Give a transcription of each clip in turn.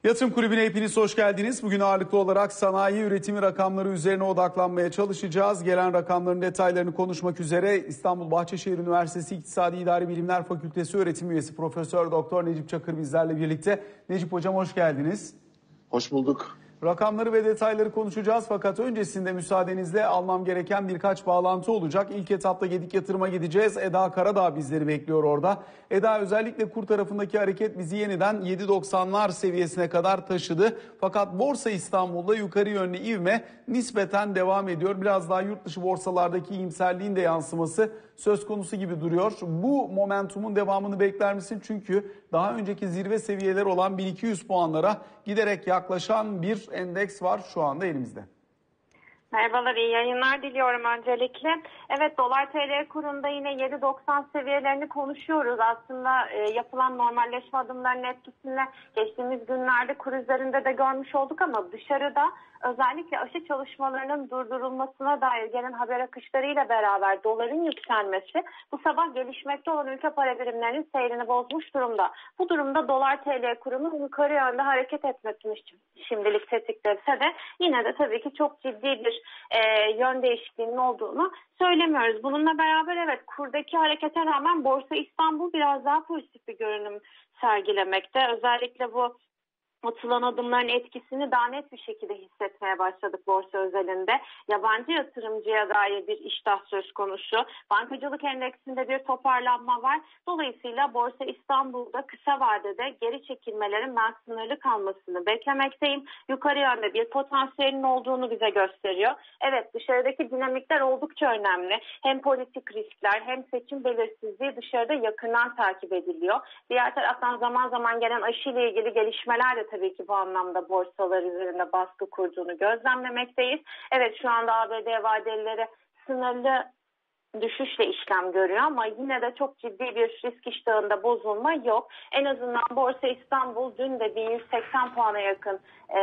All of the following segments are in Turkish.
Yatırım Kulübü'ne hepiniz hoş geldiniz. Bugün ağırlıklı olarak sanayi üretimi rakamları üzerine odaklanmaya çalışacağız. Gelen rakamların detaylarını konuşmak üzere İstanbul Bahçeşehir Üniversitesi İktisadi İdari Bilimler Fakültesi öğretim üyesi Profesör Doktor Necip Çakır bizlerle birlikte. Necip Hocam hoş geldiniz. Hoş bulduk. Rakamları ve detayları konuşacağız fakat öncesinde müsaadenizle almam gereken birkaç bağlantı olacak. İlk etapta Gedik Yatırım'a gideceğiz. Eda Karadağ bizleri bekliyor orada. Eda, özellikle kur tarafındaki hareket bizi yeniden 7.90'lar seviyesine kadar taşıdı. Fakat Borsa İstanbul'da yukarı yönlü ivme nispeten devam ediyor. Biraz daha yurt dışı borsalardaki iyimserliğin de yansıması söz konusu gibi duruyor. Bu momentumun devamını bekler misin? Çünkü daha önceki zirve seviyeleri olan 1200 puanlara giderek yaklaşan bir endeks var şu anda elimizde. Merhabalar, iyi yayınlar diliyorum öncelikle. Evet, dolar TL kurunda yine 7.90 seviyelerini konuşuyoruz. Aslında yapılan normalleşme adımlarının etkisini geçtiğimiz günlerde kur üzerinde de görmüş olduk ama dışarıda özellikle aşı çalışmalarının durdurulmasına dair gelen haber akışlarıyla beraber doların yükselmesi bu sabah gelişmekte olan ülke para birimlerinin seyrini bozmuş durumda. Bu durumda dolar TL kurunun yukarı yönde hareket etmesini şimdilik tetiklese de yine de tabii ki çok ciddi bir yön değişikliğinin olduğunu söylemiyoruz. Bununla beraber evet, kurdaki harekete rağmen Borsa İstanbul biraz daha pozitif bir görünüm sergilemekte. Özellikle bu atılan adımların etkisini daha net bir şekilde hissetmeye başladık borsa özelinde. Yabancı yatırımcıya dair bir iştah söz konusu. Bankacılık endeksinde bir toparlanma var. Dolayısıyla Borsa İstanbul'da kısa vadede geri çekilmelerin ben sınırlı kalmasını beklemekteyim. Yukarı yönde bir potansiyelin olduğunu bize gösteriyor. Evet, dışarıdaki dinamikler oldukça önemli. Hem politik riskler hem seçim belirsizliği dışarıda yakından takip ediliyor. Diğer taraftan zaman zaman gelen aşı ile ilgili gelişmeler de tabii ki bu anlamda borsalar üzerinde baskı kurduğunu gözlemlemekteyiz. Evet, şu anda ABD vadelileri sınırlı düşüşle işlem görüyor ama yine de çok ciddi bir risk iştahında bozulma yok. En azından Borsa İstanbul dün de 1180 puana yakın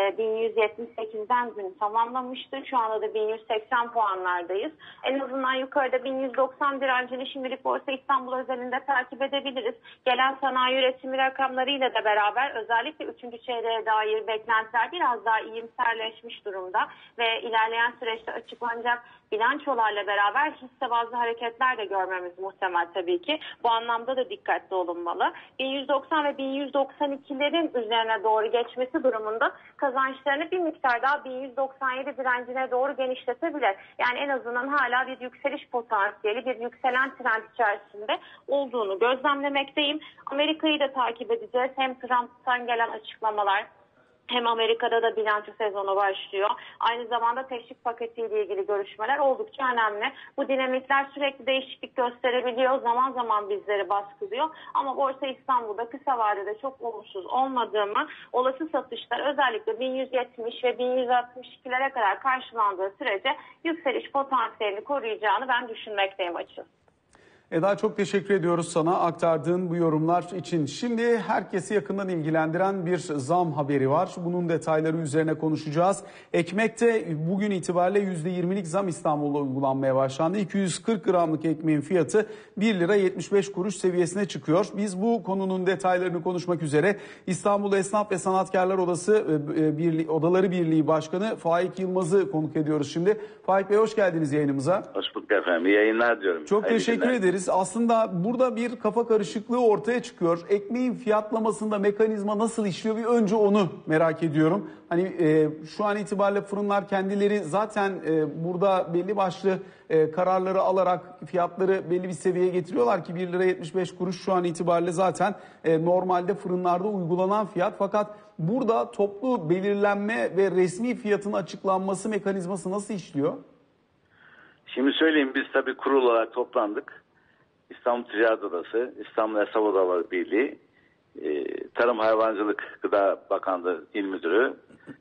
1178'den dün tamamlamıştı. Şu anda da 1180 puanlardayız. En azından yukarıda 1190 direncini şimdilik Borsa İstanbul özelinde takip edebiliriz. Gelen sanayi üretimi rakamlarıyla da beraber özellikle 3. çeyreğe dair beklentiler biraz daha iyimserleşmiş durumda ve ilerleyen süreçte açıklanacak bilançolarla beraber hisse bazlı hareketler de görmemiz muhtemel tabii ki. Bu anlamda da dikkatli olunmalı. 1190 ve 1192'lerin üzerine doğru geçmesi durumunda kazançlarını bir miktar daha 1197 direncine doğru genişletebilir. Yani en azından hala bir yükseliş potansiyeli, bir yükselen trend içerisinde olduğunu gözlemlemekteyim. Amerika'yı da takip edeceğiz. Hem Trump'tan gelen açıklamalar, hem Amerika'da da bilanço sezonu başlıyor. Aynı zamanda teşvik paketiyle ilgili görüşmeler oldukça önemli. Bu dinamikler sürekli değişiklik gösterebiliyor. Zaman zaman bizleri baskılıyor. Ama Borsa İstanbul'da kısa vadede çok olumsuz olmadığımı, olası satışlar özellikle 1170 ve 1162'lere kadar karşılandığı sürece yükseliş potansiyelini koruyacağını ben düşünmekteyim açıkçası. Eda, çok teşekkür ediyoruz sana aktardığın bu yorumlar için. Şimdi herkesi yakından ilgilendiren bir zam haberi var. Bunun detayları üzerine konuşacağız. Ekmekte bugün itibariyle %20'lik zam İstanbul'da uygulanmaya başlandı. 240 gramlık ekmeğin fiyatı 1 lira 75 kuruş seviyesine çıkıyor. Biz bu konunun detaylarını konuşmak üzere İstanbul Esnaf ve Sanatkarlar Odaları Birliği Başkanı Faik Yılmaz'ı konuk ediyoruz şimdi. Faik Bey, hoş geldiniz yayınımıza. Hoş bulduk efendim. İyi yayınlar diyorum. Çok teşekkür ederiz. Aslında burada bir kafa karışıklığı ortaya çıkıyor. Ekmeğin fiyatlamasında mekanizma nasıl işliyor? Bir önce onu merak ediyorum. Hani şu an itibariyle fırınlar kendileri zaten burada belli başlı kararları alarak fiyatları belli bir seviyeye getiriyorlar ki 1 lira 75 kuruş şu an itibariyle zaten normalde fırınlarda uygulanan fiyat. Fakat burada toplu belirlenme ve resmi fiyatın açıklanması mekanizması nasıl işliyor? Şimdi söyleyeyim, biz tabii kurul olarak toplandık. İstanbul Ticaret Odası, İstanbul Esnaf Odaları Birliği, Tarım Hayvancılık Gıda Bakanlığı İl Müdürü,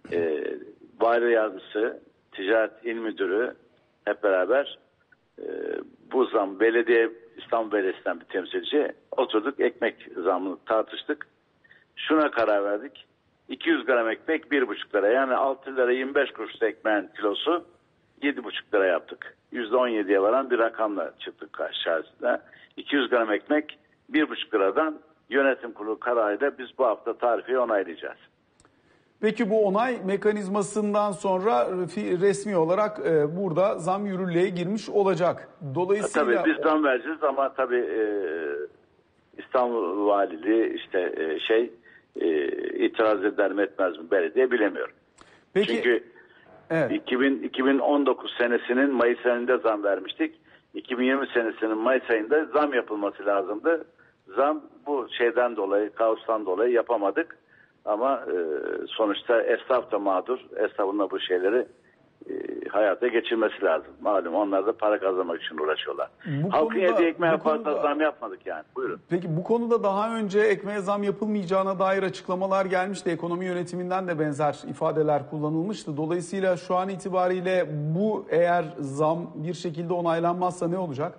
Vali Yardımcısı, Ticaret İl Müdürü hep beraber bu zam, İstanbul Belediyesi'nden bir temsilci oturduk, ekmek zamını tartıştık. Şuna karar verdik: 200 gram ekmek 1,5 lira, yani 6 lira 25 kuruş ekmeğin kilosu 7,5 lira yaptık. %17'ye varan bir rakamla çıktık karşısına. 200 gram ekmek 1,5 liradan yönetim kurulu kararıyla biz bu hafta tarifi onaylayacağız. Peki bu onay mekanizmasından sonra resmi olarak burada zam yürürlüğe girmiş olacak. Dolayısıyla tabii biz zam vereceğiz ama tabii İstanbul Valiliği işte itiraz eder mi etmez mi belediye bilemiyorum. Peki, Çünkü evet. 2019 senesinin Mayıs ayında zam vermiştik. 2020 senesinin Mayıs ayında zam yapılması lazımdı. Zam bu şeyden dolayı, kaostan dolayı yapamadık. Ama sonuçta esnaf da mağdur. Esnafın da bu şeyleri hayata geçirmesi lazım. Malum onlar da para kazanmak için uğraşıyorlar. Halkın yediği ekmeğe fazla zam yapmadık yani. Buyurun. Peki bu konuda daha önce ekmeğe zam yapılmayacağına dair açıklamalar gelmişti. Ekonomi yönetiminden de benzer ifadeler kullanılmıştı. Dolayısıyla şu an itibariyle bu eğer zam bir şekilde onaylanmazsa ne olacak?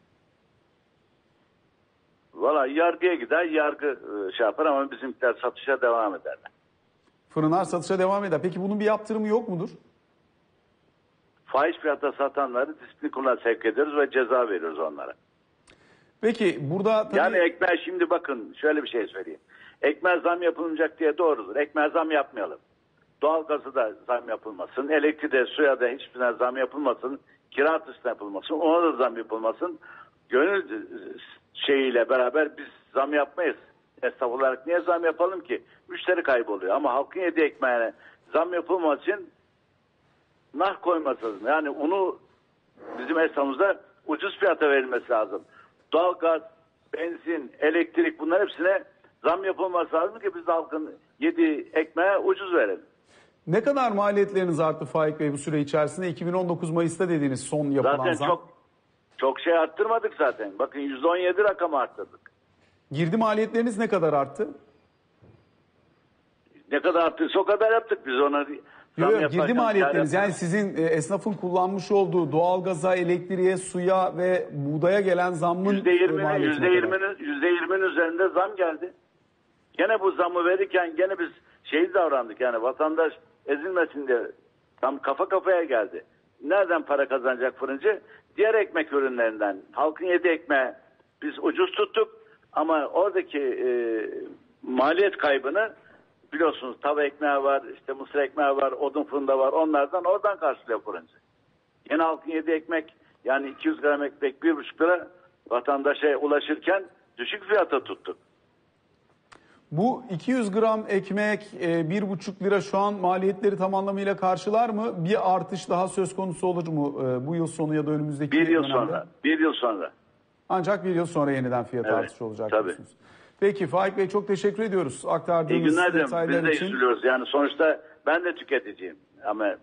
Valla yargıya gider, yargı şey yapar ama bizimkiler satışa devam ederler. Fırınlar satışa devam eder. Peki bunun bir yaptırımı yok mudur? Fahiş fiyata satanları disiplin kuruluna sevk ediyoruz ve ceza veriyoruz onlara. Peki burada tabii... Yani ekmeğe şimdi bakın şöyle bir şey söyleyeyim. Ekmeğe zam yapılmayacak diye doğrudur. Ekmeğe zam yapmayalım. Doğalgazı da zam yapılmasın. Elektriğe, suya da hiçbirine zam yapılmasın. Kira artışına yapılmasın. Ona da zam yapılmasın. Gönül şeyiyle beraber biz zam yapmayız. Esnaf olarak niye zam yapalım ki? Müşteri kayboluyor. Ama halkın yediği ekmeğine zam yapılması için nah koyması lazım. Yani unu bizim esnafımıza ucuz fiyata verilmesi lazım. Doğalgaz, benzin, elektrik bunlar hepsine zam yapılması lazım ki biz de halkın yediği ekmeğe ucuz verelim. Ne kadar maliyetleriniz arttı Faik Bey bu süre içerisinde? 2019 Mayıs'ta dediğiniz son yapılan zaten zam. Çok şey arttırmadık zaten. Bakın %17 rakamı arttırdık. Girdi maliyetleriniz ne kadar arttı? Ne kadar arttıysa o kadar yaptık biz ona. Girdi maliyetleriniz yani sizin esnafın kullanmış olduğu doğalgaza, elektriğe, suya ve buğdaya gelen zammın %20'nin üzerinde zam geldi. Gene bu zamı verirken gene biz davrandık yani vatandaş ezilmesin diye tam kafa kafaya geldi. Nereden para kazanacak fırıncı? Diğer ekmek ürünlerinden. Halkın yediği ekmeği biz ucuz tuttuk ama oradaki maliyet kaybını biliyorsunuz tava ekmeği var, işte mısır ekmeği var, odun fırında var. Oradan karşılıyor fırıncı. Yine halkın yediği ekmek yani 200 gram ekmek 1,5 lira vatandaşa ulaşırken düşük fiyata tuttuk. Bu 200 gram ekmek 1,5 lira şu an maliyetleri tam anlamıyla karşılar mı? Bir artış daha söz konusu olur mu bu yıl sonu ya da önümüzdeki dönemde? Bir yıl sonra. Ancak bir yıl sonra yeniden fiyat artışı olacak diyorsunuz. Peki Faik Bey çok teşekkür ediyoruz aktardığınız detaylar için. Biz de üzülüyoruz. Yani sonuçta ben de tüketiciyim ama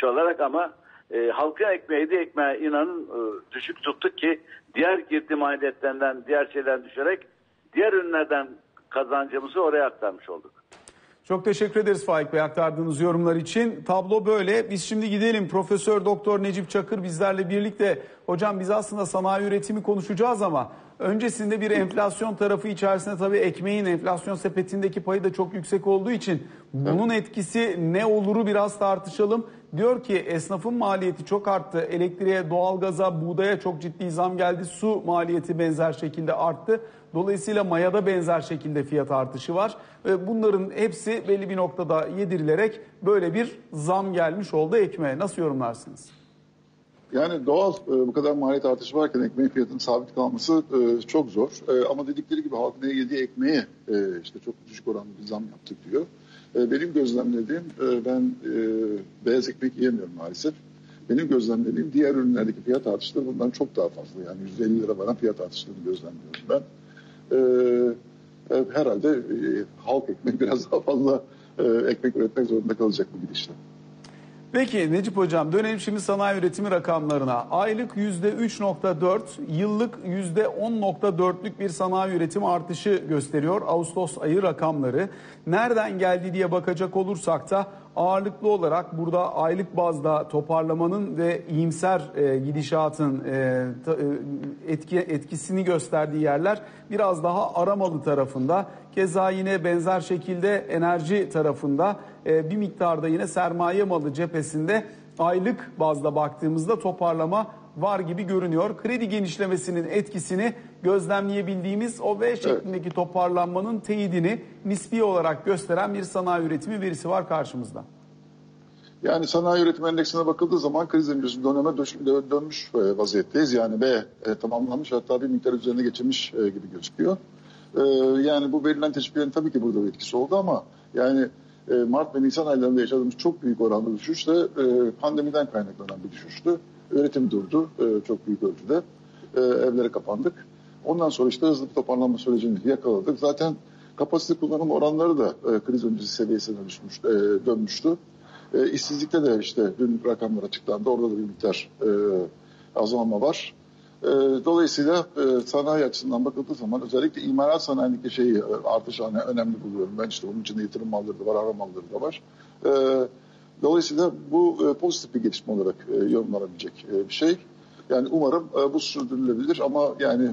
halkın ekmeği ekmeğe inanın düşük tuttuk ki diğer girdi maliyetlerinden diğer şeylerden düşerek diğer ürünlerden kazancımızı oraya aktarmış olduk. Çok teşekkür ederiz Faik Bey aktardığınız yorumlar için. Tablo böyle. Biz şimdi gidelim. Profesör Doktor Necip Çakır bizlerle birlikte. Hocam biz aslında sanayi üretimi konuşacağız ama öncesinde bir enflasyon tarafı içerisinde tabii ekmeğin enflasyon sepetindeki payı da çok yüksek olduğu için bunun etkisi ne oluru biraz tartışalım. Diyor ki esnafın maliyeti çok arttı. Elektriğe, doğalgaza, buğdaya çok ciddi zam geldi. Su maliyeti benzer şekilde arttı. Dolayısıyla mayada benzer şekilde fiyat artışı var. Bunların hepsi belli bir noktada yedirilerek böyle bir zam gelmiş oldu ekmeğe. Nasıl yorumlarsınız? Yani doğal bu kadar maliyet artışı varken ekmeğin fiyatının sabit kalması çok zor. Ama dedikleri gibi halkın yediği ekmeğe işte çok düşük oranlı bir zam yaptık diyor. Benim gözlemlediğim ben beyaz ekmek yiyemiyorum maalesef. Benim gözlemlediğim diğer ürünlerdeki fiyat artışları bundan çok daha fazla. Yani 150 lira varan fiyat artışlarını gözlemliyorum ben. Herhalde halk ekmek biraz daha fazla ekmek üretmek zorunda kalacak bu gidişle. Peki Necip Hocam dönelim şimdi sanayi üretimi rakamlarına. Aylık %3.4, yıllık %10.4'lük bir sanayi üretimi artışı gösteriyor Ağustos ayı rakamları. Nereden geldi diye bakacak olursak da ağırlıklı olarak burada aylık bazda toparlamanın ve iyimser gidişatın etkisini gösterdiği yerler biraz daha aramalı tarafında. Keza yine benzer şekilde enerji tarafında bir miktarda yine sermaye malı cephesinde aylık bazda baktığımızda toparlama var gibi görünüyor. Kredi genişlemesinin etkisini gözlemleyebildiğimiz o V şeklindeki toparlanmanın teyidini nispi olarak gösteren bir sanayi üretimi verisi var karşımızda. Yani sanayi üretim endeksine bakıldığı zaman kriz öncesi döneme dönmüş vaziyetteyiz. Yani B tamamlanmış, hatta bir miktar üzerine geçilmiş gibi gözüküyor. Yani bu verilen teşviklerin tabii ki burada bir etkisi oldu ama yani Mart ve Nisan aylarında yaşadığımız çok büyük oranda düşüş de pandemiden kaynaklanan bir düşüştü. Üretim durdu çok büyük ölçüde. Evlere kapandık. Ondan sonra işte hızlı bir toparlanma sürecini yakaladık. Zaten kapasite kullanım oranları da kriz öncesi seviyesine dönmüştü. İşsizlikte de işte dün rakamlar açıklandı. Orada da bir miktar azalma var. Dolayısıyla sanayi açısından bakıldığı zaman özellikle imalat sanayindeki artış önemli buluyorum. Ben işte onun içinde yatırım malları da var, ara malları da var. Dolayısıyla bu pozitif bir gelişme olarak yorumlanabilecek bir şey. Yani umarım bu sürdürülebilir ama yani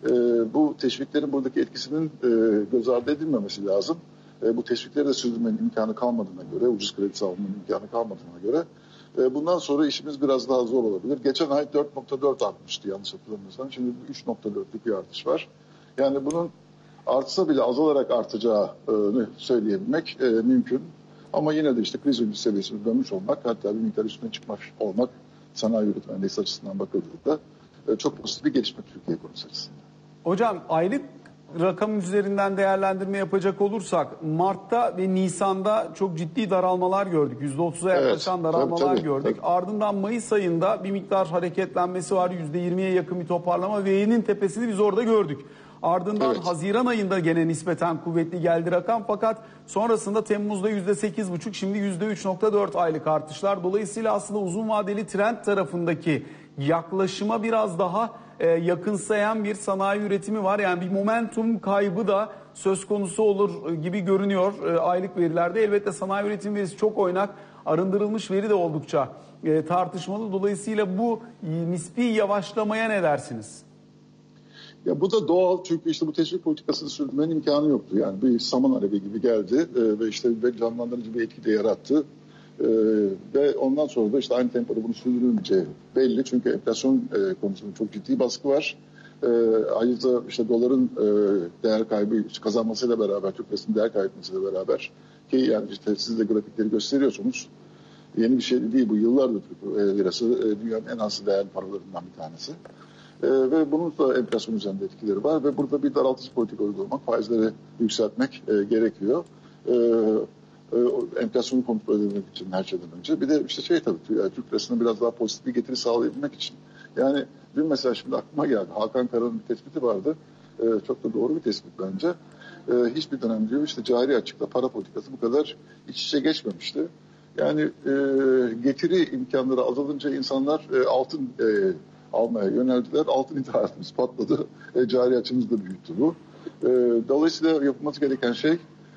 bu teşviklerin buradaki etkisinin göz ardı edilmemesi lazım. Bu teşvikleri de sürdürmenin imkanı kalmadığına göre, ucuz kredi sağlamanın imkanı kalmadığına göre bundan sonra işimiz biraz daha zor olabilir. Geçen ay 4.4 artmıştı yanlış hatırlamıyorsam. Şimdi 3.4'lük bir artış var. Yani bunun artsa bile azalarak artacağını söyleyebilmek mümkün. Ama yine de işte kriz öncesi seviyesine dönmüş olmak, hatta bir miktar üstüne çıkmış olmak sanayi üretim endeksi açısından bakıldığında çok pozitif bir gelişme Türkiye ekonomisi açısından. Hocam aylık rakam üzerinden değerlendirme yapacak olursak Mart'ta ve Nisan'da çok ciddi daralmalar gördük. %30'a yaklaşan daralmalar gördük. Tabii. Ardından Mayıs ayında bir miktar hareketlenmesi var. %20'ye yakın bir toparlama. V'nin tepesini biz orada gördük. Ardından Haziran ayında gene nispeten kuvvetli geldi rakam, fakat sonrasında Temmuz'da %8,5, şimdi %3,4 aylık artışlar. Dolayısıyla aslında uzun vadeli trend tarafındaki yaklaşıma biraz daha yakınsayan bir sanayi üretimi var. Yani bir momentum kaybı da söz konusu olur gibi görünüyor aylık verilerde. Elbette sanayi üretim verisi çok oynak, arındırılmış veri de oldukça tartışmalı. Dolayısıyla bu nispi yavaşlamaya ne dersiniz? Ya bu da doğal, çünkü işte bu teşvik politikasını sürdürmenin imkanı yoktu. Yani bir saman alevi gibi geldi ve işte canlandırıcı bir etki de yarattı. Ve ondan sonra da işte aynı tempoda bunu sürdürülmeyeceği belli. Çünkü enflasyon konusunda çok ciddi baskı var. Ayrıca işte doların değer kaybı kazanmasıyla beraber, Türk lirasının değer kaybetmesiyle beraber, ki yani işte siz de grafikleri gösteriyorsunuz. Yeni bir şey değil bu, yıllardır Türk lirası dünyanın en az değerli paralarından bir tanesi. Ve bunun da enflasyon üzerinde etkileri var ve burada bir daraltıcı politika uygulamak, faizleri yükseltmek gerekiyor. Enflasyonu kontrol edebilmek için her şeyden önce. Bir de işte tabii Türk lirasına biraz daha pozitif bir getiri sağlayabilmek için. Yani dün mesela şimdi aklıma geldi. Hakan Kara'nın bir tespiti vardı. Çok da doğru bir tespit bence. Hiçbir dönem diyor işte cari açıkla para politikası bu kadar iç içe geçmemişti. Yani getiri imkanları azalınca insanlar altın almaya yöneldiler. Altın ithalatımız patladı. Cari açımız da büyüttü bu. Dolayısıyla yapılması gereken şey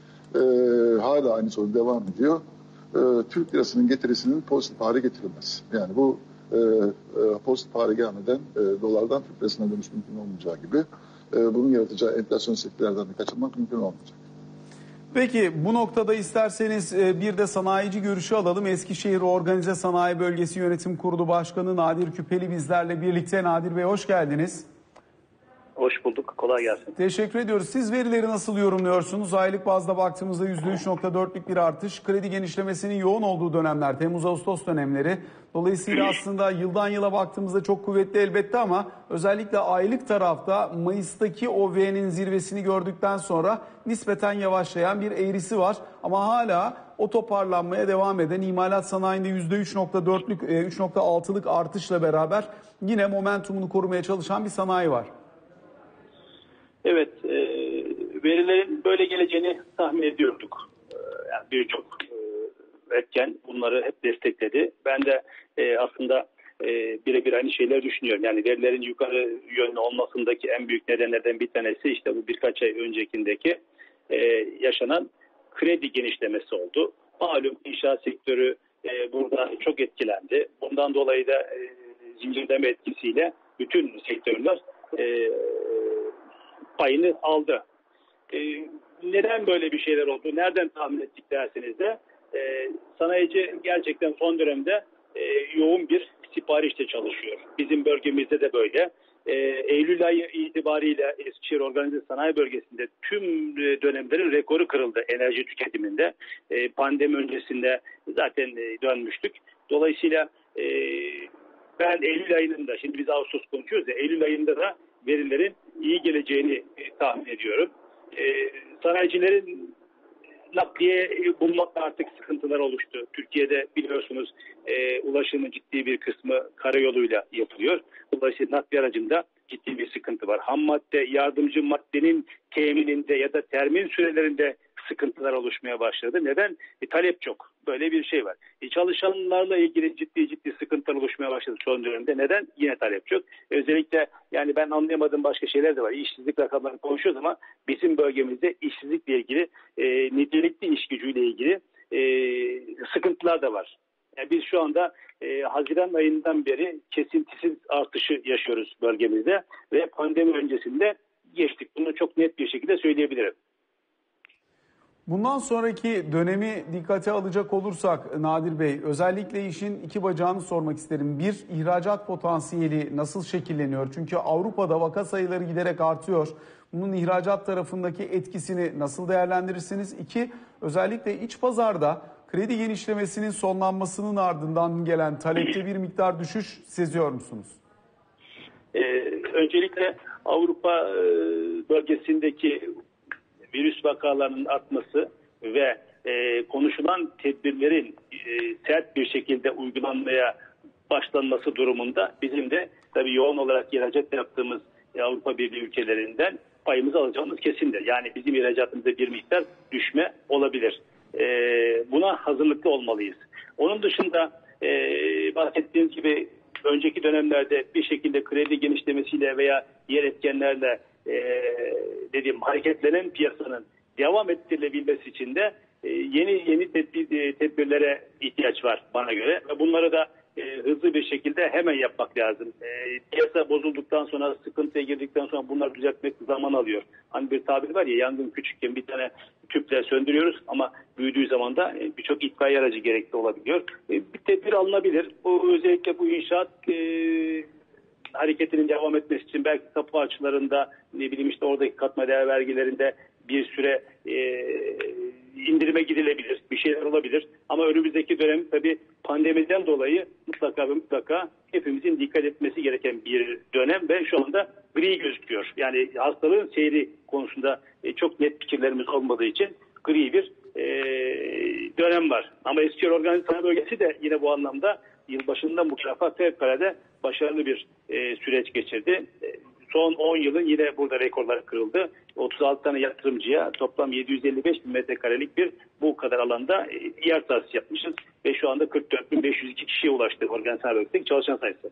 hala aynı sorun devam ediyor. Türk lirasının getirisinin pozitif hale getirilmesi. Yani bu pozitif hale gelmeden dolardan Türk lirasına dönüş mümkün olmayacağı gibi bunun yaratacağı enflasyon setlerden de kaçınmak mümkün olmayacak. Peki bu noktada isterseniz bir de sanayici görüşü alalım. Eskişehir Organize Sanayi Bölgesi Yönetim Kurulu Başkanı Nadir Küpeli bizlerle birlikte. Nadir Bey, hoş geldiniz. Hoş bulduk. Kolay gelsin. Teşekkür ediyoruz. Siz verileri nasıl yorumluyorsunuz? Aylık bazda baktığımızda %3,4'lük bir artış. Kredi genişlemesinin yoğun olduğu dönemler, Temmuz-Ağustos dönemleri. Dolayısıyla aslında yıldan yıla baktığımızda çok kuvvetli elbette ama özellikle aylık tarafta Mayıs'taki o V'nin zirvesini gördükten sonra nispeten yavaşlayan bir eğrisi var. Ama hala o toparlanmaya devam eden imalat sanayinde %3,4'lük, 3,6'lık artışla beraber yine momentumunu korumaya çalışan bir sanayi var. Evet, verilerin böyle geleceğini tahmin ediyorduk. Yani birçok etken bunları hep destekledi. Ben de aslında birebir aynı şeyleri düşünüyorum. Yani verilerin yukarı yönlü olmasındaki en büyük nedenlerden bir tanesi işte bu birkaç ay öncekindeki yaşanan kredi genişlemesi oldu. Malum inşaat sektörü burada çok etkilendi. Bundan dolayı da zincirleme etkisiyle bütün sektörler payını aldı. Neden böyle bir şeyler oldu? Nereden tahmin ettik derseniz de sanayici gerçekten son dönemde yoğun bir siparişle çalışıyor. Bizim bölgemizde de böyle. Eylül ayı itibariyle Eskişehir Organize Sanayi Bölgesi'nde tüm dönemlerin rekoru kırıldı enerji tüketiminde. Pandemi öncesinde zaten dönmüştük. Dolayısıyla ben Eylül ayında, şimdi biz Ağustos konuşuyoruz ya, Eylül ayında da verilerin iyi geleceğini tahmin ediyorum. Sanayicilerin nakliye bulmakta artık sıkıntılar oluştu. Türkiye'de biliyorsunuz ulaşımın ciddi bir kısmı karayoluyla yapılıyor. Dolayısıyla nakliye aracında ciddi bir sıkıntı var. Ham madde, yardımcı maddenin temininde ya da termin sürelerinde sıkıntılar oluşmaya başladı. Neden? Talep çok. Böyle bir şey var. Çalışanlarla ilgili ciddi sıkıntılar oluşmaya başladı son dönemde. Neden? Yine talep çok. Özellikle yani ben anlayamadığım başka şeyler de var. İşsizlik rakamlarını konuşuyoruz ama bizim bölgemizde işsizlikle ilgili, nitelikli iş gücüyle ilgili sıkıntılar da var. Yani biz şu anda Haziran ayından beri kesintisiz artışı yaşıyoruz bölgemizde ve pandemi öncesinde geçtik. Bunu çok net bir şekilde söyleyebilirim. Bundan sonraki dönemi dikkate alacak olursak Nadir Bey, özellikle işin iki bacağını sormak isterim. Bir, ihracat potansiyeli nasıl şekilleniyor? Çünkü Avrupa'da vaka sayıları giderek artıyor. Bunun ihracat tarafındaki etkisini nasıl değerlendirirsiniz? İki, özellikle iç pazarda kredi genişlemesinin sonlanmasının ardından gelen talepte bir miktar düşüş seziyor musunuz? Öncelikle Avrupa bölgesindeki virüs vakalarının artması ve konuşulan tedbirlerin sert bir şekilde uygulanmaya başlanması durumunda bizim de tabii yoğun olarak ihracat yaptığımız Avrupa Birliği ülkelerinden payımızı alacağımız kesindir. Yani bizim ihracatımızda bir miktar düşme olabilir. Buna hazırlıklı olmalıyız. Onun dışında bahsettiğiniz gibi önceki dönemlerde bir şekilde kredi genişlemesiyle veya diğer etkenlerle hareketlenen piyasanın devam ettirilebilmesi için de yeni tedbirlere ihtiyaç var bana göre. Ve bunları da hızlı bir şekilde hemen yapmak lazım. Piyasa bozulduktan sonra, sıkıntıya girdikten sonra bunlar düzeltmek zaman alıyor. Hani bir tabir var ya, yangın küçükken bir tane tüple söndürüyoruz ama büyüdüğü zaman da birçok itfaiye aracı gerekli olabiliyor. Bir tedbir alınabilir. Bu özellikle bu inşaat hareketinin devam etmesi için belki tapu açılarında, işte oradaki katma değer vergilerinde bir süre indirime gidilebilir. Bir şeyler olabilir. Ama önümüzdeki dönem tabii pandemiden dolayı mutlaka hepimizin dikkat etmesi gereken bir dönem ve şu anda gri gözüküyor. Yani hastalığın seyri konusunda çok net fikirlerimiz olmadığı için gri bir dönem var. Ama Eskişehir Organize Sanayi Bölgesi de yine bu anlamda yılbaşından bu tarafa fevkalade başarılı bir süreç geçirdi. Son 10 yılın yine burada rekorlar kırıldı. 36 tane yatırımcıya toplam 755 bin metrekarelik bir bu kadar alanda yer tahsis yapmışız. Ve şu anda 44.502 kişiye ulaştı organize sanayi bölgesindeki çalışan sayısı.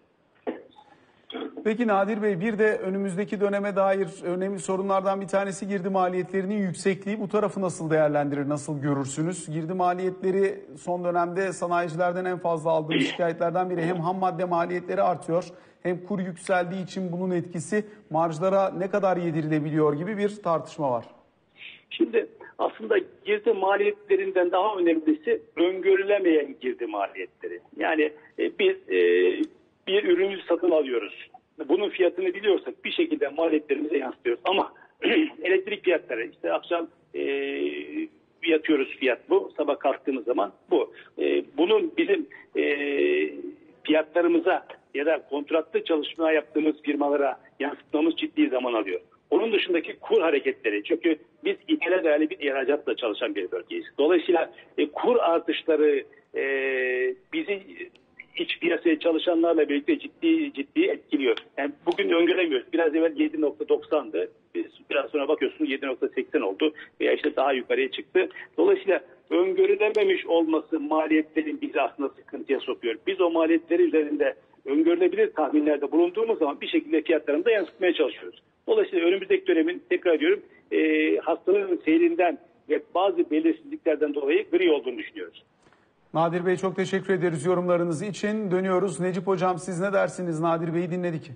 Peki Nadir Bey, bir de önümüzdeki döneme dair önemli sorunlardan bir tanesi girdi maliyetlerinin yüksekliği. Bu tarafı nasıl değerlendirir, nasıl görürsünüz? Girdi maliyetleri son dönemde sanayicilerden en fazla aldığımız şikayetlerden biri. Hem ham madde maliyetleri artıyor, hem kur yükseldiği için bunun etkisi marjlara ne kadar yedirilebiliyor gibi bir tartışma var. Şimdi aslında girdi maliyetlerinden daha önemlisi öngörülemeyen girdi maliyetleri. Yani biz bir ürünü satın alıyoruz. Bunun fiyatını biliyorsak bir şekilde maliyetlerimize yansıtıyoruz. Ama elektrik fiyatları, işte akşam yatıyoruz, fiyat bu. Sabah kalktığımız zaman bu. Bunun bizim fiyatlarımıza ya da kontratlı çalışma yaptığımız firmalara yansıtmamız ciddi zaman alıyor. Onun dışındaki kur hareketleri, çünkü biz ithale dayalı bir ihracatla çalışan bir bölgeyiz. Dolayısıyla kur artışları bizi iç piyasaya çalışanlarla birlikte ciddi etkiliyor. Yani bugün öngöremiyoruz. Biraz evvel 7.90'dı. Biraz sonra bakıyorsunuz 7.80 oldu veya işte daha yukarıya çıktı. Dolayısıyla öngörülememiş olması maliyetlerin bizi aslında sıkıntıya sokuyor. Biz o maliyetleri üzerinde öngörülebilir tahminlerde bulunduğumuz zaman bir şekilde fiyatlarımıza yansıtmaya çalışıyoruz. Dolayısıyla önümüzdeki dönemin, tekrar diyorum, hastalığın seyrinden ve bazı belirsizliklerden dolayı gri olduğunu düşünüyoruz. Nadir Bey, çok teşekkür ederiz yorumlarınız için. Dönüyoruz. Necip Hocam, siz ne dersiniz? Nadir Bey'i dinledik.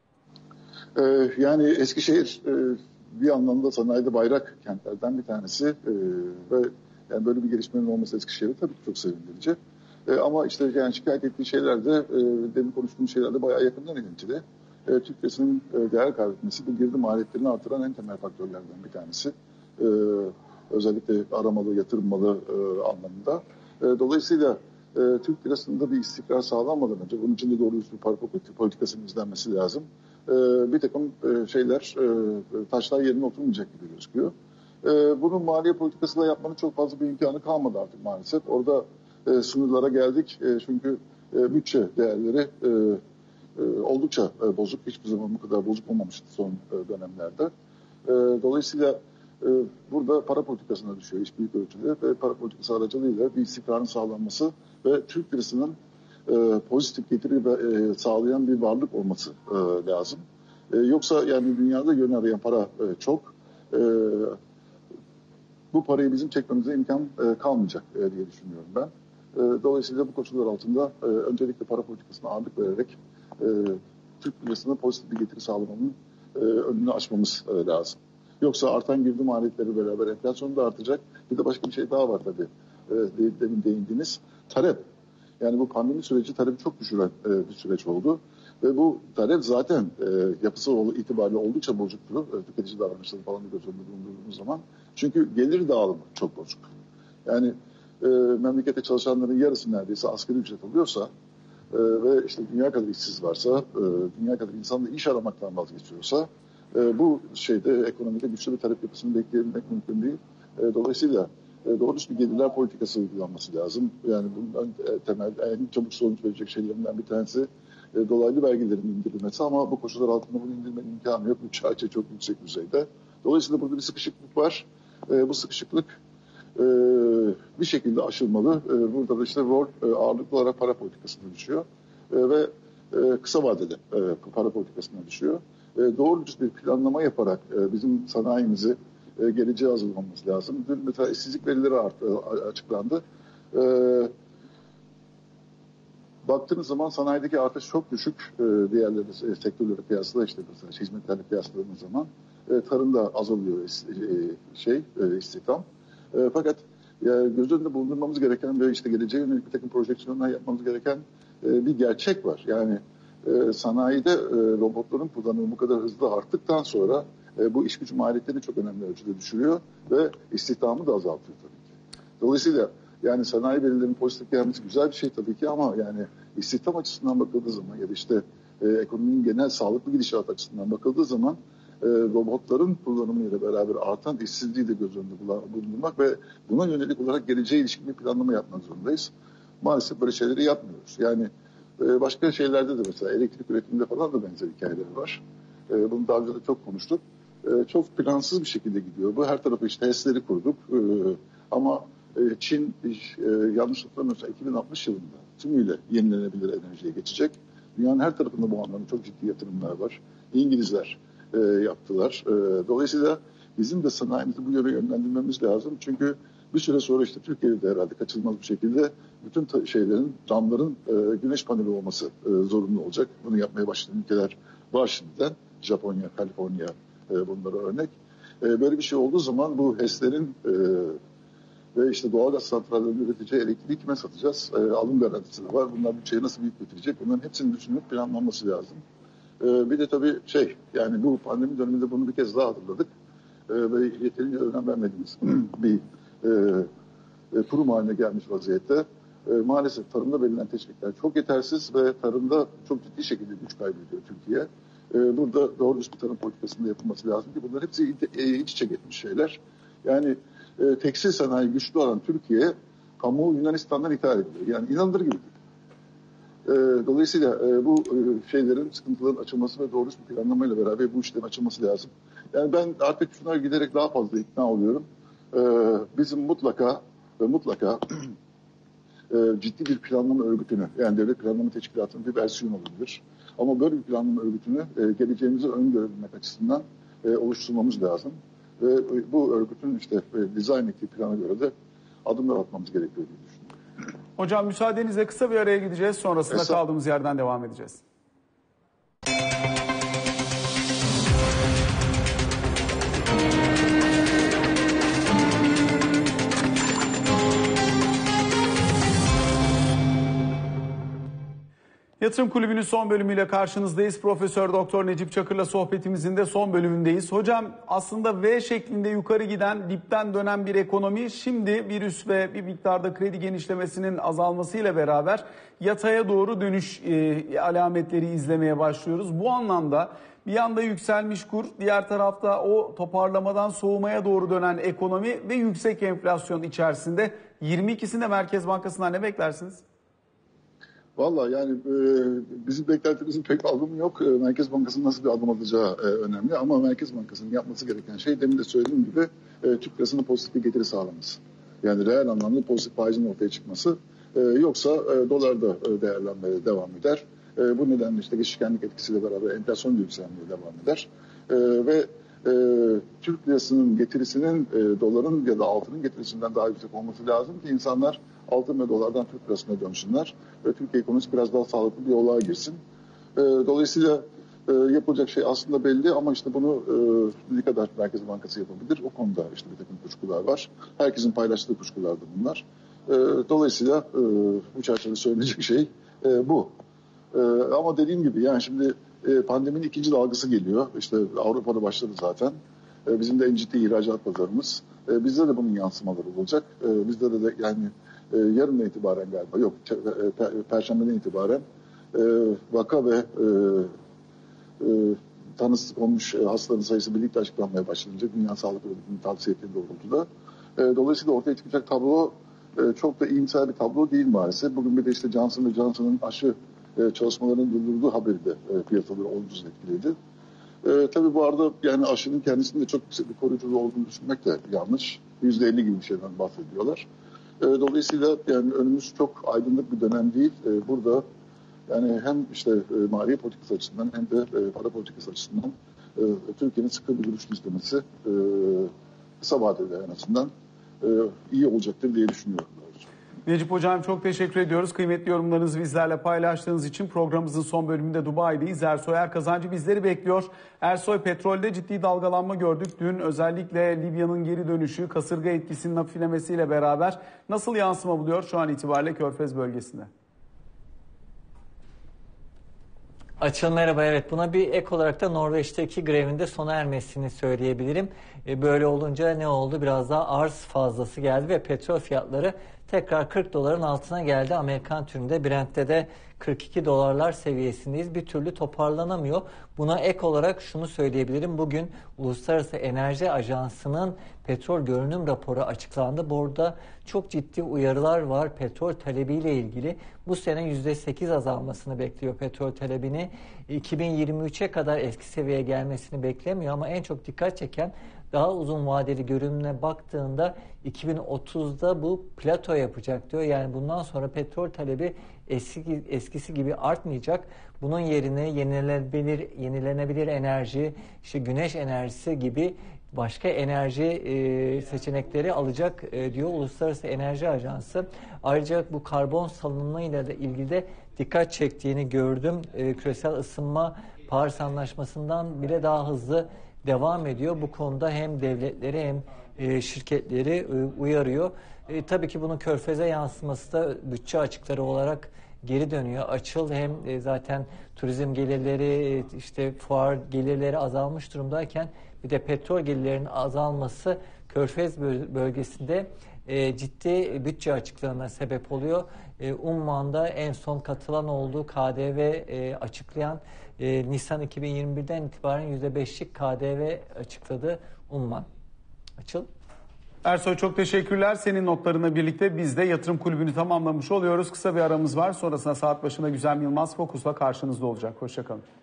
Yani Eskişehir bir anlamda sanayide bayrak kentlerden bir tanesi ve yani böyle bir gelişmenin olması Eskişehir'e tabii ki çok sevindirici. Ama işte yani şikayet ettiği şeyler de demin konuştuğumuz şeylerle bayağı yakından ilintili. Türk lirasının değer kaybetmesi bu girdi maliyetlerini artıran en temel faktörlerden bir tanesi. Özellikle aramalı, yatırmalı anlamında. Dolayısıyla Türk lirasında bir istikrar sağlanmadan önce bunun için de doğru düzgün para politikasının izlenmesi lazım. Bir takım taşlar yerine oturmayacak gibi gözüküyor. Bunun maliye politikasıyla yapmanın çok fazla bir imkanı kalmadı artık maalesef. Orada sınırlara geldik. Çünkü bütçe değerleri oldukça bozuk. Hiçbir zaman bu kadar bozuk olmamıştı son dönemlerde. Dolayısıyla burada para politikasına düşüyor iş büyük ölçüde ve para politikası aracılığıyla bir istikrarın sağlanması ve Türk lirasının pozitif getiri sağlayan bir varlık olması lazım. Yoksa yani dünyada yön arayan para çok. Bu parayı bizim çekmemize imkan kalmayacak diye düşünüyorum ben. Dolayısıyla bu koşullar altında öncelikle para politikasına ağırlık vererek Türk lirasına pozitif bir getiri sağlamanın önünü açmamız lazım. Yoksa artan girdi maliyetleri beraber enflasyon da artacak. Bir de başka bir şey daha var tabii. Demin değindiniz. Talep. Yani bu pandemi süreci talebi çok düşüren bir süreç oldu. Ve bu talep zaten yapısal itibariyle oldukça bozuktu. Tüketici davranışları falan da göz önünde bulundurduğumuz zaman. Çünkü gelir dağılımı çok bozuk. Yani memlekette çalışanların yarısı neredeyse asgari ücret alıyorsa ve işte dünya kadar işsiz varsa, dünya kadar insan da iş aramaktan vazgeçiyorsa bu ekonomide güçlü bir talep yapısını bekleyebilmek mümkün değil. Dolayısıyla doğru bir gelirler politikası uygulanması lazım. Yani bunun temel, en çabuk sonuç verecek şeylerinden bir tanesi dolaylı vergilerin indirilmesi ama bu koşullar altında bunu indirmenin imkanı yok. Bütçe açığı çok yüksek düzeyde. Dolayısıyla burada bir sıkışıklık var. Bu sıkışıklık bir şekilde aşılmalı. Burada da işte rol ağırlıklı olarak para politikasına düşüyor. Ve kısa vadede para politikasına düşüyor. Doğru düz bir planlama yaparak bizim sanayimizi geleceğe hazırlamamız lazım. Dün mesela işsizlik verileri açıklandı. Baktığınız zaman sanayideki artış çok düşük. Diğerleri sektörlere kıyasla işte mesela hizmetlerle kıyasladığımız zaman tarımda azalıyor istihdam. Fakat göz önünde bulundurmamız gereken ve işte geleceğe yönelik bir takım projeksiyonlar yapmamız gereken bir gerçek var. Yani sanayide robotların kullanımı bu kadar hızlı arttıktan sonra bu iş gücü maliyetleri çok önemli ölçüde düşürüyor ve istihdamı da azaltıyor tabii ki. Dolayısıyla yani sanayi verilerinin pozitif gelmesi güzel bir şey tabii ki ama yani istihdam açısından bakıldığı zaman ya da işte ekonominin genel sağlıklı gidişat açısından bakıldığı zaman robotların kullanımıyla beraber artan işsizliği de göz önünde bulundurmak ve buna yönelik olarak geleceğe ilişkin bir planlama yapmak zorundayız. Maalesef böyle şeyleri yapmıyoruz. Yani başka şeylerde de mesela elektrik üretiminde falan da benzer hikayeler var. Bunu daha önce de çok konuştuk. Çok plansız bir şekilde gidiyor. Bu her tarafı işte HES'leri kurduk. Ama Çin yanlış hatırlamıyorsam 2060 yılında tümüyle yenilenebilir enerjiye geçecek. Dünyanın her tarafında bu anlamda çok ciddi yatırımlar var. İngilizler yaptılar. Dolayısıyla bizim de sanayimizi bu yöne yönlendirmemiz lazım. Çünkü bir süre sonra işte Türkiye'de de herhalde kaçınılmaz bir şekilde bütün damların güneş paneli olması zorunlu olacak. Bunu yapmaya başlayan ülkeler var şimdiden. Japonya, Kaliforniya bunlara örnek. Böyle bir şey olduğu zaman bu HES'lerin ve işte doğalgaz santrallerinin üreteceği elektriği kime satacağız? Alım garantisi de var. Bunlar bütçeye nasıl büyük götürecek? Bunların hepsinin düşünüp planlanması lazım. Bir de tabii yani bu pandemi döneminde bunu bir kez daha hatırladık. Ve yeterince önem vermediğimiz bir kurum haline gelmiş vaziyette. Maalesef tarımda verilen teşvikler çok yetersiz ve tarımda çok ciddi şekilde güç kaybediyor Türkiye. Burada doğru düz bir tarım politikasında yapılması lazım ki bunlar hepsi iç içe geçmiş şeyler. Yani tekstil sanayi güçlü olan Türkiye pamuğu Yunanistan'dan ithal ediyor. Yani inanılır gibi değil. Dolayısıyla bu sıkıntıların açılması ve doğru bir planlamayla beraber bu işlerin açılması lazım. Yani ben artık şuna giderek daha fazla ikna oluyorum. Bizim mutlaka ciddi bir planlama örgütünü, yani devlet planlama teşkilatının bir versiyonu olabilir. Ama böyle bir planlama örgütünü geleceğimizi öngörebilmek açısından oluşturmamız lazım. Ve bu örgütün dizayn ettiği plana göre de adımlar atmamız gerekiyor diye düşünüyorum. Hocam müsaadenizle kısa bir araya gideceğiz. Sonrasında kaldığımız yerden devam edeceğiz. Yatırım Kulübü'nün son bölümüyle karşınızdayız. Profesör Doktor Necip Çakır'la sohbetimizin de son bölümündeyiz. Hocam, aslında V şeklinde yukarı giden, dipten dönen bir ekonomi şimdi virüs ve bir miktarda kredi genişlemesinin azalmasıyla beraber yataya doğru dönüş alametleri izlemeye başlıyoruz. Bu anlamda bir yanda yükselmiş kur, diğer tarafta o toparlamadan soğumaya doğru dönen ekonomi ve yüksek enflasyon içerisinde 22'sinde Merkez Bankası'ndan ne beklersiniz? Vallahi yani bizim beklentimizin pek alımı yok. Merkez Bankası'nın nasıl bir adım atacağı önemli. Ama Merkez Bankası'nın yapması gereken şey, demin de söylediğim gibi Türk lirasına pozitif bir getiri sağlaması. Yani reel anlamda pozitif faizin ortaya çıkması. Yoksa dolar da değerlenmeye devam eder. Bu nedenle işte geçişkenlik etkisiyle beraber enflasyon da yükselmeye devam eder. Ve Türk lirasının getirisinin doların ya da altının getirisinden daha yüksek olması lazım ki insanlar altın ve dolardan Türk lirasına dönsünler ve Türkiye ekonomisi biraz daha sağlıklı bir yollara girsin. Dolayısıyla yapılacak şey aslında belli ama işte bunu ne kadar Merkez Bankası yapabilir, o konuda işte bir takım kuşkular var. Herkesin paylaştığı kuşkular da bunlar. Dolayısıyla bu çerçevede söyleyecek şey bu. Ama dediğim gibi yani şimdi pandeminin ikinci dalgası geliyor. İşte Avrupa'da başladı zaten. Bizim de en ciddi ihracat pazarımız. Bizde de bunun yansımaları olacak. Bizde de yani yarından itibaren galiba, yok Perşembeden itibaren vaka ve tanısı konmuş hastaların sayısı birlikte açıklanmaya başlanınca Dünya Sağlık Örgütü'nün tavsiye ettiği doğrultuda. Dolayısıyla ortaya çıkacak tablo çok da iyimser bir tablo değil maalesef. Bugün bir de işte Johnson & Johnson'ın aşı çalışmalarının durdurduğu haberi de piyasaları olumsuz etkiledi. Tabii bu arada yani aşının kendisinde çok yüksek bir koruyucu olduğunu düşünmek de yanlış. %50 gibi bir şeyden bahsediyorlar. Dolayısıyla yani önümüz çok aydınlık bir dönem değil. Burada yani hem işte maliye politikası açısından hem de para politikası açısından Türkiye'nin sıkı bir duruş istemesi kısa vadede en azından iyi olacaktır diye düşünüyorum. Necip Hocam, çok teşekkür ediyoruz. Kıymetli yorumlarınızı bizlerle paylaştığınız için. Programımızın son bölümünde Dubai'deyiz. Ersoy Erkazancı bizleri bekliyor. Ersoy, petrolde ciddi dalgalanma gördük. Dün özellikle Libya'nın geri dönüşü, kasırga etkisinin hafiflemesiyle beraber nasıl yansıma buluyor şu an itibariyle Körfez bölgesinde? Açıl merhaba, evet, buna bir ek olarak da Norveç'teki grevin de sona ermesini söyleyebilirim. Böyle olunca ne oldu? Biraz daha arz fazlası geldi ve petrol fiyatları tekrar 40 doların altına geldi. Amerikan türünde Brent'te de 42 dolarlar seviyesindeyiz. Bir türlü toparlanamıyor. Buna ek olarak şunu söyleyebilirim. Bugün Uluslararası Enerji Ajansı'nın petrol görünüm raporu açıklandı. Burada çok ciddi uyarılar var petrol talebiyle ilgili. Bu sene %8 azalmasını bekliyor petrol talebini. 2023'e kadar eski seviyeye gelmesini beklemiyor ama en çok dikkat çeken, daha uzun vadeli görünümüne baktığında 2030'da bu plato yapacak diyor. Yani bundan sonra petrol talebi eskisi gibi artmayacak. Bunun yerine yenilenebilir enerji, işte güneş enerjisi gibi başka enerji seçenekleri alacak diyor Uluslararası Enerji Ajansı. Ayrıca bu karbon salınımıyla da ilgili de dikkat çektiğini gördüm. Küresel ısınma Paris Anlaşması'ndan bile daha hızlı devam ediyor. Bu konuda hem devletleri hem şirketleri uyarıyor. Tabii ki bunun Körfez'e yansıması da bütçe açıkları olarak geri dönüyor. Açıl hem zaten turizm gelirleri, işte fuar gelirleri azalmış durumdayken bir de petrol gelirlerinin azalması Körfez bölgesinde ciddi bütçe açıklarına sebep oluyor. Umman'da en son katılan olduğu KDV açıklayan Nisan 2021'den itibaren %5'lik KDV açıkladı Umman. Açıl. Ersoy, çok teşekkürler. Senin notlarına birlikte biz de Yatırım Kulübü'nü tamamlamış oluyoruz. Kısa bir aramız var. Sonrasında saat başında Güzem Yılmaz Fokus'la karşınızda olacak. Hoşça kalın.